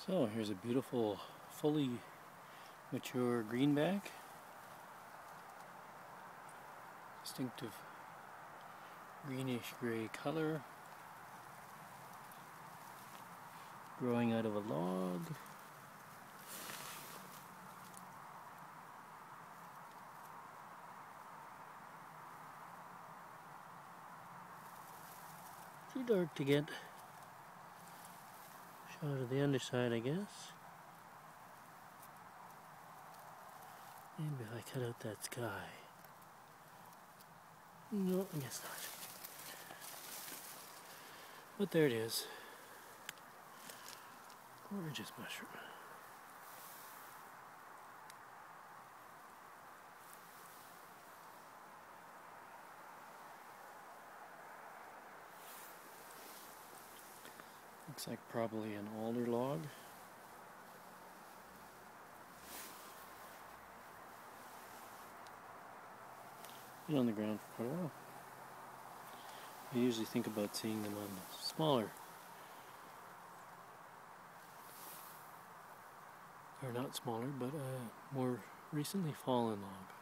So here's a beautiful, fully mature greenback. Distinctive greenish gray color. Growing out of a log. Too dark to get shot of the underside, I guess. Maybe if I cut out that sky. No, I guess not. But there it is. Gorgeous mushroom. Looks like probably an alder log. Been on the ground for quite a while. I usually think about seeing them on smaller, or not smaller, but more recently fallen log.